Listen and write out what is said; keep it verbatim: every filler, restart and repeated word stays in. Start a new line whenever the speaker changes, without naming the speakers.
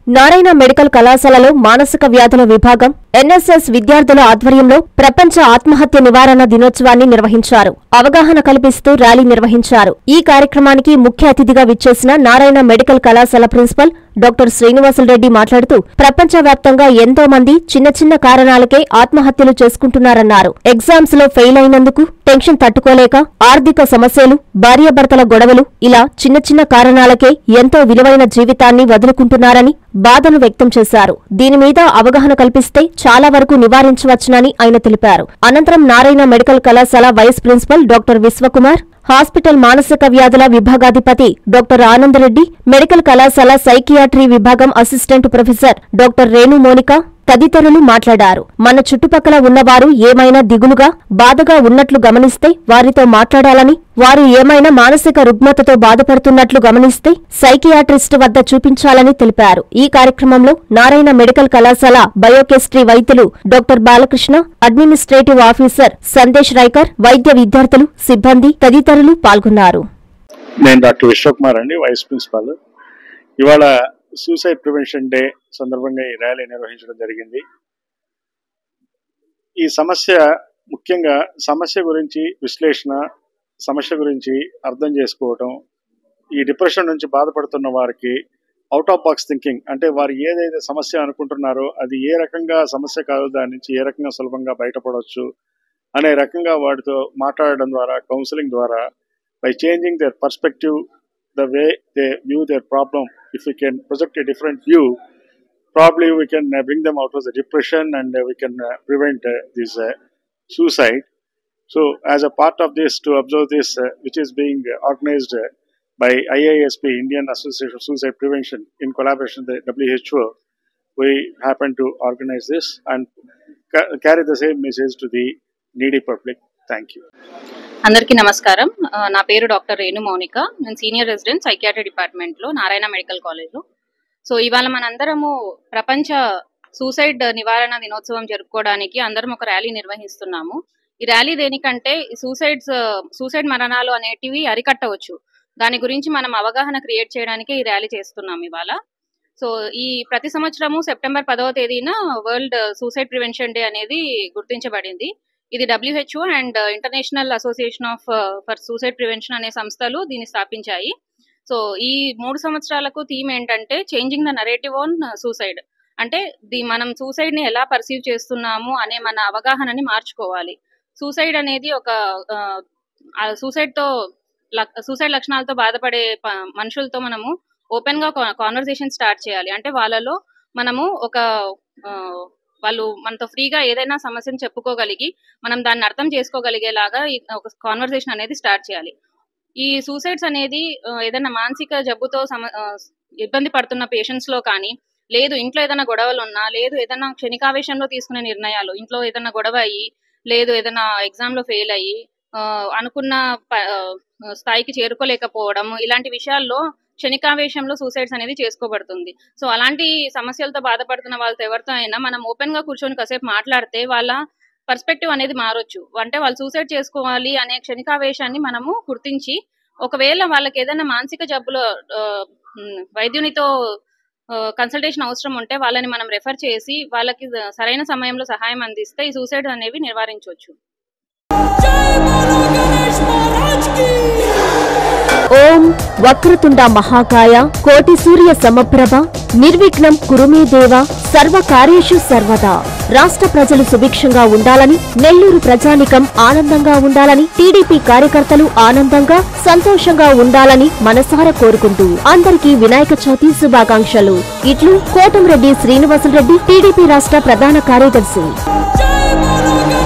Narayana medical కళాశాలలో మానసిక వ్యాధుల విభాగం ఎన్ఎస్ఎస్ విద్యార్థుల ఆధ్వర్యంలో ప్రపంచ ఆత్మహత్య నివారణ దినోత్సవాన్ని నిర్వహించారు. అవగాహన కల్పిస్తూ ర్యాలీ నిర్వహించారు. ఈ కార్యక్రమానికి ముఖ్య అతిథిగా విచ్చేసిన నారాయణ మెడికల్ కళాశాల ప్రిన్సిపల్ డాక్టర్ శ్రీనివాసులరెడ్డి మాట్లాడుతూ ప్రపంచవ్యాప్తంగా ఎంతో మంది చిన్న చిన్న కారణాలకే ఆత్మహత్యలు చేసుకుంటున్నారన్నారు. ఎగ్జామ్స్ లో ఫెయిల్ అయినందుకు, టెన్షన్ తట్టుకోలేక, ఆర్థిక సమస్యలు, భార్యాభర్తల గొడవలు ఇలా చిన్న చిన్న కారణాలకే ఎంతో విలువైన జీవితాన్ని వదులుకుంటున్నారని బాధను వ్యక్తం చేశారు. దీని మీద అవగాహన కల్పిస్తే చాలా వరకు నివారించవచ్చునని ఆయన తెలిపారు. అనంతరం నారాయణ మెడికల్ కళాశాల vice principal doctor Vishwakumar, hospital మానసిక వ్యాధుల విభాగాధిపతి డాక్టర్ ఆనందరెడ్డి, మెడికల్ కళాశాల సైకియాట్రీ విభాగం assistant professor doctor Renu Monika తదితరులు మాట్లాడారు. మన చుట్టుపక్కల ఉన్నవారు ఏమైనా దిగులుగా, బాధగా ఉన్నట్లు గమనిస్తే వారితో మాట్లాడాలని, వారు ఏమైనా మానసిక రుగ్మతతో బాధపడుతున్నట్లు గమనిస్తే సైకియాట్రిస్ట్ వద్ద చూపించాలని తెలిపారు. ఈ కార్యక్రమంలో నారాయణ మెడికల్ కళాశాల బయోకెమిస్ట్రీ వైద్యులు doctor Balakrishna, administrative officer Sandesh Raikar, వైద్య విద్యార్థులు, సిబ్బంది తదితరులు పాల్గొన్నారు.
నేను డాక్టర్ విశ్వకుమార్ అండి, వైస్ ప్రిన్సిపాల్. ఇవాళ సూసైడ్ ప్రివెన్షన్ డే సందర్భంగా ఈ ర్యాలీ నిర్వహించడం జరిగింది. ఈ సమస్య ముఖ్యంగా సమస్య గురించి విశ్లేషణ, సమస్య గురించి అర్థం చేసుకోవటం, ఈ డిప్రెషన్ నుంచి బాధపడుతున్న వారికి అవుట్ ఆఫ్ బాక్స్ థింకింగ్, అంటే వారు ఏదైతే సమస్య అనుకుంటున్నారో అది ఏ రకంగా సమస్య కాదు, దాని నుంచి ఏ రకంగా సులభంగా బయటపడవచ్చు అనే రకంగా వాటితో మాట్లాడడం ద్వారా, కౌన్సిలింగ్ ద్వారా, by changing their perspective, the way they view their problem, if we can project a different view, probably we can uh, bring them out of the depression and uh, we can uh, prevent uh, this uh, suicide. So as a part of this, to observe this uh, which is being uh, organized uh, by I A S P, Indian Association of Suicide Prevention, in collaboration with the W H O, we happen to organize this and ca carry the same message to the needy public. Thank you.
అందరికీ నమస్కారం. నా పేరు doctor Renu Mounika. నేను senior resident psychiatry డిపార్ట్మెంట్లో Narayana medical కాలేజ్లో. So ఇవాళ మనందరము ప్రపంచ సూసైడ్ నివారణ దినోత్సవం జరుపుకోవడానికి అందరం ఒక ర్యాలీ నిర్వహిస్తున్నాము. ఈ ర్యాలీ దేనికంటే సూసైడ్స్ సూసైడ్ మరణాలు అనేటివి అరికట్టవచ్చు, దాని గురించి మనం అవగాహన క్రియేట్ చేయడానికి ఈ ర్యాలీ చేస్తున్నాం ఇవాళ. సో ఈ ప్రతి సంవత్సరము సెప్టెంబర్ పదవ తేదీన వరల్డ్ సూసైడ్ ప్రివెన్షన్ డే అనేది గుర్తించబడింది. ఇది WHO and international association of for suicide prevention అనే సంస్థలు దీన్ని స్థాపించాయి. సో ఈ మూడు సంవత్సరాలకు థీమ్ ఏంటంటే changing the narrative on suicide, అంటే ది మనం సూసైడ్ ని ఎలా పర్సీవ్ చేస్తున్నాము అనే మన అవగాహనని మార్చుకోవాలి. సూసైడ్ అనేది ఒక సూసైడ్ తో సూసైడ్ లక్షణాలతో బాధపడే మనుషులతో మనము ఓపెన్ గా కాన్వర్సేషన్ స్టార్ట్ చేయాలి. అంటే వాళ్ళలో మనము ఒక వాళ్ళు మనతో ఫ్రీగా ఏదైనా సమస్యను చెప్పుకోగలిగి మనం దాన్ని అర్థం చేసుకోగలిగేలాగా ఒక కాన్వర్సేషన్ అనేది స్టార్ట్ చేయాలి. ఈ సూసైడ్స్ అనేది ఏదైనా మానసిక జబ్బుతో సమ ఇబ్బంది పడుతున్న పేషెంట్స్ లో కానీ, లేదు ఇంట్లో ఏదైనా గొడవలు ఉన్నా, లేదు ఏదైనా క్షణికావేశంలో తీసుకునే నిర్ణయాలు, ఇంట్లో ఏదైనా గొడవ అయ్యి, లేదు ఏదైనా ఎగ్జామ్ లో ఫెయిల్ అయ్యి అనుకున్న స్థాయికి చేరుకోలేకపోవడం, ఇలాంటి విషయాల్లో క్షణికావేశంలో సూసైడ్స్ అనేది చేసుకోబడుతుంది. సో అలాంటి సమస్యలతో బాధపడుతున్న వాళ్ళతో ఎవరితో అయినా మనం ఓపెన్ గా కూర్చొని కాసేపు మాట్లాడితే వాళ్ళ పర్స్పెక్టివ్ అనేది మారొచ్చు. అంటే వాళ్ళు సూసైడ్ చేసుకోవాలి అనే క్షణికావేశాన్ని మనము గుర్తించి, ఒకవేళ వాళ్ళకి ఏదైనా మానసిక జబ్బులో వైద్యునితో కన్సల్టేషన్ అవసరం ఉంటే వాళ్ళని మనం రెఫర్ చేసి వాళ్ళకి సరైన సమయంలో సహాయం అందిస్తే ఈ సూసైడ్ అనేవి నివారించవచ్చు.
ఓం వక్రతుండ మహాకాయ కోటి సూర్య సమప్రభ నిర్విఘ్నం కురుమే దేవ సర్వకార్యేషు సర్వదా. రాష్ట్ర ప్రజలు సుభిక్షంగా ఉండాలని, నెల్లూరు ప్రజానికం ఆనందంగా ఉండాలని, టీడీపీ కార్యకర్తలు ఆనందంగా సంతోషంగా ఉండాలని మనసారా కోరుకుంటూ అందరికీ వినాయక చవితి శుభాకాంక్షలు. ఇట్లు కోటంరెడ్డి శ్రీనివాసులరెడ్డి, టీడీపీ రాష్ట్ర ప్రధాన కార్యదర్శి.